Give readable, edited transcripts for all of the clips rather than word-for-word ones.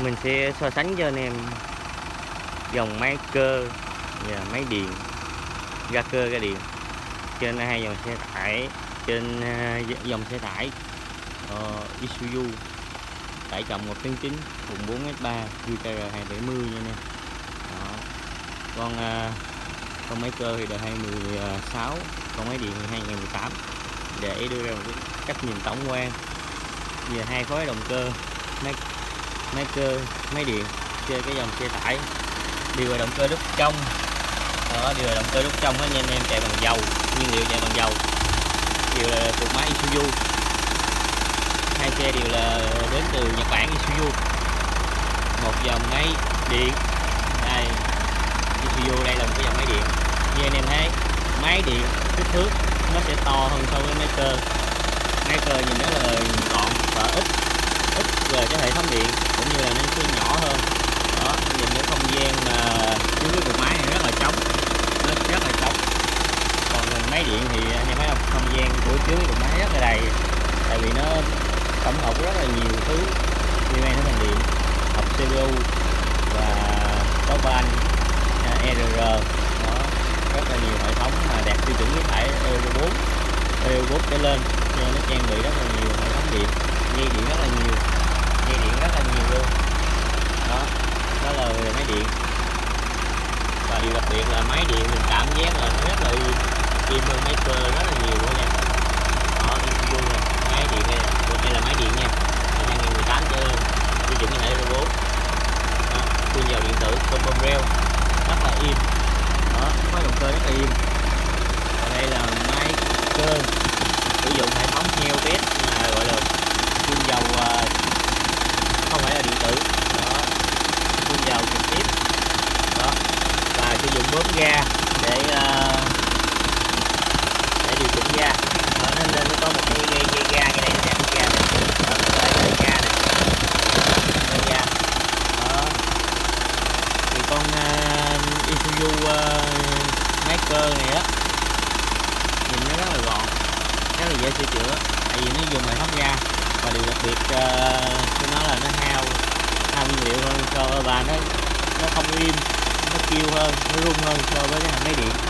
Mình sẽ so sánh cho anh em dòng máy cơ và máy điện, ga cơ ga điện trên hai dòng xe tải, trên dòng xe tải Isuzu tải trọng 1,9 tấn cùng 4m3 QTR 270 nha anh em. Con máy cơ thì đời 2016, con máy điện thì 2018, để đưa ra một cái cách nhìn tổng quan về hai khối động cơ máy cơ máy điện trên cái dòng xe tải. Điều hòa động cơ đúc trong, điều hòa động cơ đúc trong đó nha anh em, chạy bằng dầu, nhiên liệu chạy bằng dầu, đều là thuộc máy Isuzu. Hai xe đều là đến từ Nhật Bản Isuzu. Một dòng máy điện đây, Isuzu đây là một cái dòng máy điện. Như anh em thấy, máy điện kích thước nó sẽ to hơn so với máy cơ. Máy cơ nhìn rất là gọn và ít về cái hệ thống điện, cũng như là nó sẽ nhỏ hơn. Đó, nhìn cái không gian mà dưới cái cục máy này rất là trống, nó rất là trống. Còn máy điện thì anh em thấy không, không gian của dưới cái cục máy rất là đầy, tại vì nó tổng hợp rất là nhiều thứ liên quan đến ngành điện, hộp CPU và có van ERR. Đó, rất là nhiều hệ thống mà đạt tiêu chuẩn khí thải Euro 4 trở lên, cho nên nó trang bị rất là nhiều hệ thống điện, dây điện rất là nhiều, luôn. Đó là về máy điện. Và điều đặc biệt là máy điện mình cảm giác là nó rất là im hơn máy cơ rất là nhiều luôn nha. Đó, Isuzu nè, máy điện đây là máy điện nha, 2018 trở lên, tiêu chuẩn khí thải Euro 4. Phun dầu điện tử combo rail rất là im. Đó, khối động cơ rất là im. Và đây là máy cơ sử dụng hệ thống heo bét, mà gọi là phun dầu không phải là điện tử. Đó, phun dầu trực tiếp. Đó, và sử dụng bơm ga để điều chỉnh ga. Đó, nên nó có một cái dây ga ngay đây, nó đang ga này. Đó, cái ga này, dây ga. Đó, thì con Isuzu máy cơ này á, nhìn nó rất là gọn, rất là dễ sửa chữa, tại vì nó dùng hệ thống ga. Và điều đặc biệt của nó là nó hao nhiên liệu hơn, và nó không im, nó kêu hơn, nó rung hơn so với cái máy điện.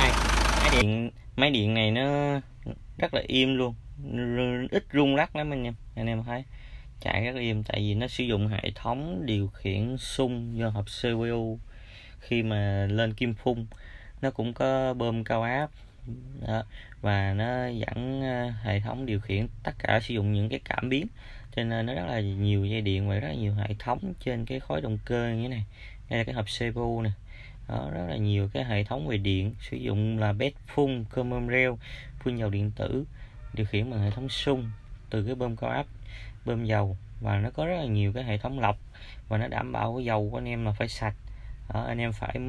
Máy điện này nó rất là im luôn, ít rung lắc lắm anh em thấy, chạy rất là im, tại vì nó sử dụng hệ thống điều khiển xung do hộp CPU. Khi mà lên kim phun nó cũng có bơm cao áp. Đó, và nó dẫn hệ thống điều khiển tất cả sử dụng những cái cảm biến, cho nên nó rất là nhiều dây điện và rất là nhiều hệ thống trên cái khối động cơ như thế này. Đây là cái hộp CPU này. Đó, rất là nhiều cái hệ thống về điện, sử dụng là bét phun, common rail, phun dầu điện tử, điều khiển bằng hệ thống xung từ cái bơm cao áp, bơm dầu, và nó có rất là nhiều cái hệ thống lọc, và nó đảm bảo cái dầu của anh em là phải sạch. Đó, anh em phải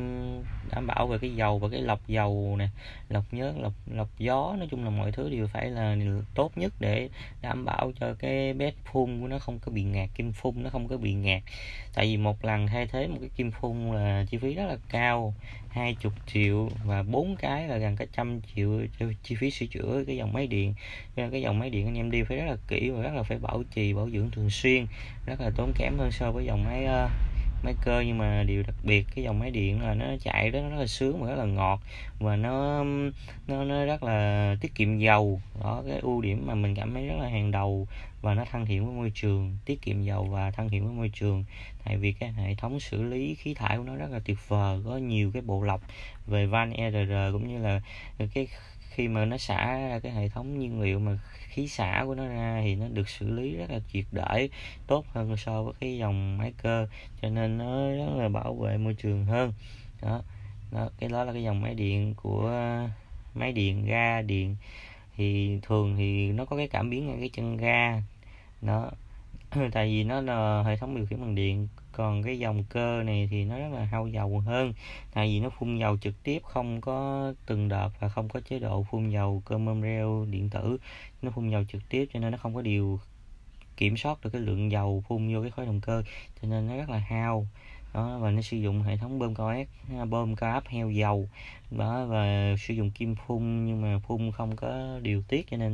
đảm bảo về cái dầu và cái lọc dầu nè, lọc nhớt, lọc gió, nói chung là mọi thứ đều phải là tốt nhất để đảm bảo cho cái bét phun của nó không có bị ngạt, kim phun nó không có bị ngạt. Tại vì một lần thay thế một cái kim phun là chi phí rất là cao, 20 triệu, và 4 cái là gần cả 100 triệu cho chi phí sửa chữa cái dòng máy điện. Cho nên cái dòng máy điện anh em đi phải rất là kỹ và rất là phải bảo trì, bảo dưỡng thường xuyên, rất là tốn kém hơn so với dòng máy cơ. Nhưng mà điều đặc biệt cái dòng máy điện là nó chạy đó, nó rất là sướng và rất là ngọt, và nó rất là tiết kiệm dầu. Đó, cái ưu điểm mà mình cảm thấy rất là hàng đầu, và nó thân thiện với môi trường, tiết kiệm dầu và thân thiện với môi trường. Tại vì cái hệ thống xử lý khí thải của nó rất là tuyệt vời, có nhiều cái bộ lọc về van ERR, cũng như là cái khi mà nó xả ra cái hệ thống nhiên liệu mà khí xả của nó ra thì nó được xử lý rất là triệt để, tốt hơn so với cái dòng máy cơ, cho nên nó rất là bảo vệ môi trường hơn. Đó, cái đó là cái dòng máy điện của máy điện ga điện. Thì thường thì nó có cái cảm biến ngay cái chân ga đó, tại vì nó là hệ thống điều khiển bằng điện. Còn cái dòng cơ này thì nó rất là hao dầu hơn, tại vì nó phun dầu trực tiếp, không có từng đợt và không có chế độ phun dầu common rail điện tử. Nó phun dầu trực tiếp cho nên nó không có kiểm soát được cái lượng dầu phun vô cái khối động cơ, cho nên nó rất là hao. Đó, và nó sử dụng hệ thống bơm cao áp heo dầu đó, và sử dụng kim phun, nhưng mà phun không có điều tiết, cho nên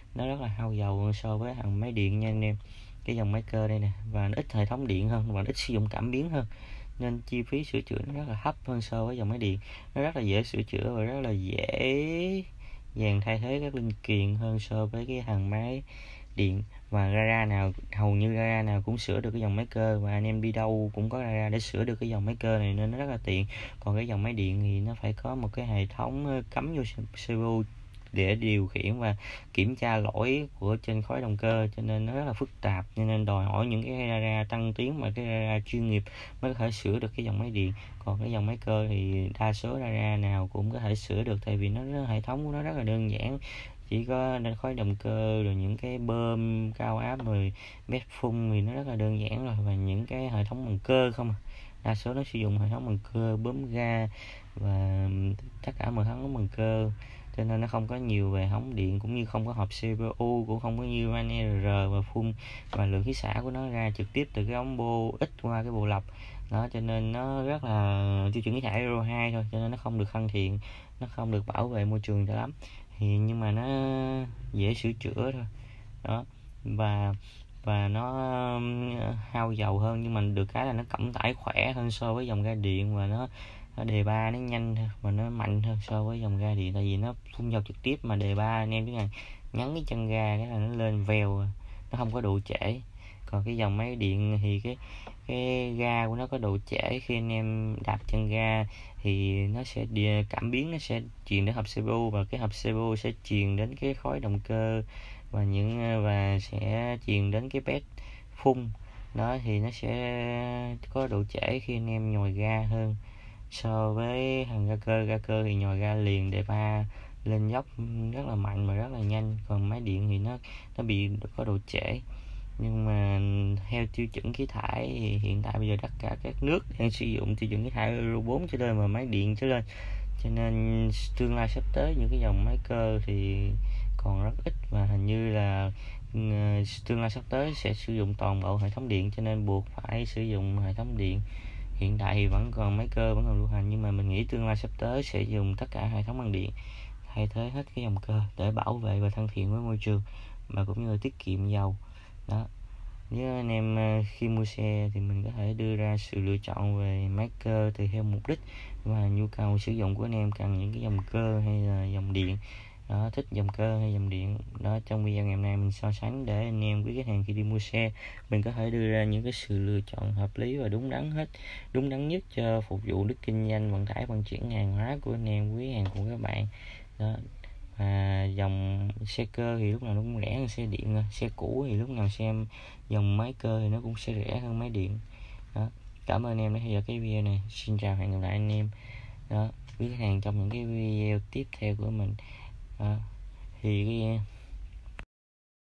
nó rất là hao dầu hơn so với thằng máy điện nha anh em. Cái dòng máy cơ đây nè, và nó ít hệ thống điện hơn và ít sử dụng cảm biến hơn, nên chi phí sửa chữa nó rất là thấp hơn so với dòng máy điện. Nó rất là dễ sửa chữa và rất là dễ dàng thay thế các linh kiện hơn so với cái thằng máy điện. Và gara nào, hầu như gara nào cũng sửa được cái dòng máy cơ, và anh em đi đâu cũng có gara để sửa được cái dòng máy cơ này, nên nó rất là tiện. Còn cái dòng máy điện thì nó phải có một cái hệ thống cắm vô CPU để điều khiển và kiểm tra lỗi của trên khối động cơ, cho nên nó rất là phức tạp, cho nên đòi hỏi những cái gara tăng tiến mà cái gara chuyên nghiệp mới có thể sửa được cái dòng máy điện. Còn cái dòng máy cơ thì đa số gara nào cũng có thể sửa được, tại vì hệ thống của nó rất là đơn giản, chỉ có khối động cơ rồi những cái bơm cao áp rồi bét phun thì nó rất là đơn giản rồi, và những cái hệ thống bằng cơ không đa số nó sử dụng hệ thống bằng cơ, bơm ga và tất cả mọi thứ bằng cơ, cho nên nó không có nhiều về hệ thống điện, cũng như không có hộp CPU, cũng không có như van R và phun và lượng khí xả của nó ra trực tiếp từ cái ống bô ít qua cái bộ lọc đó, cho nên nó rất là tiêu chuẩn khí thải Euro 2 thôi, cho nên nó không được thân thiện, nó không được bảo vệ môi trường cho lắm. Thì nhưng mà nó dễ sửa chữa thôi đó, và nó hao dầu hơn, nhưng mà được cái là nó cộng tải khỏe hơn so với dòng ga điện, và nó đề ba nó nhanh và nó mạnh hơn so với dòng ga điện, tại vì nó phun dầu trực tiếp. Mà đề ba anh em chỉ cần nhấn cái chân ga cái là nó lên vèo, nó không có độ trễ. Còn cái dòng máy điện thì cái ga của nó có độ trễ, khi anh em đạp chân ga thì nó sẽ cảm biến nó sẽ truyền đến hộp CPU, và cái hộp CPU sẽ truyền đến cái khối động cơ và sẽ truyền đến cái ped phun đó, thì nó sẽ có độ trễ khi anh em nhồi ga hơn so với thằng ga cơ thì nhồi ga liền, đề ba lên dốc rất là mạnh và rất là nhanh. Còn máy điện thì nó bị có độ trễ. Nhưng mà theo tiêu chuẩn khí thải thì hiện tại bây giờ tất cả các nước đang sử dụng tiêu chuẩn khí thải Euro 4 trở lên và máy điện trở lên, cho nên tương lai sắp tới những cái dòng máy cơ thì còn rất ít, và hình như là tương lai sắp tới sẽ sử dụng toàn bộ hệ thống điện, cho nên buộc phải sử dụng hệ thống điện. Hiện tại thì vẫn còn máy cơ vẫn còn lưu hành, nhưng mà mình nghĩ tương lai sắp tới sẽ dùng tất cả hệ thống bằng điện thay thế hết cái dòng cơ để bảo vệ và thân thiện với môi trường, mà cũng như là tiết kiệm dầu đó. Nếu anh em khi mua xe thì mình có thể đưa ra sự lựa chọn về máy cơ tùy theo mục đích và nhu cầu sử dụng của anh em, cần những cái dòng cơ hay là dòng điện đó, thích dòng cơ hay dòng điện đó. Trong video ngày hôm nay mình so sánh để anh em quý khách hàng khi đi mua xe mình có thể đưa ra những cái sự lựa chọn hợp lý và đúng đắn nhất cho phục vụ đức kinh doanh vận tải vận chuyển hàng hóa của anh em quý hàng của các bạn đó. Và dòng xe cơ thì lúc nào nó cũng rẻ hơn xe điện, xe cũ thì lúc nào xem dòng máy cơ thì nó cũng sẽ rẻ hơn máy điện đó. Cảm ơn em đã theo dõi cái video này, xin chào hẹn gặp lại anh em đó quý khách hàng trong những cái video tiếp theo của mình đó. Thì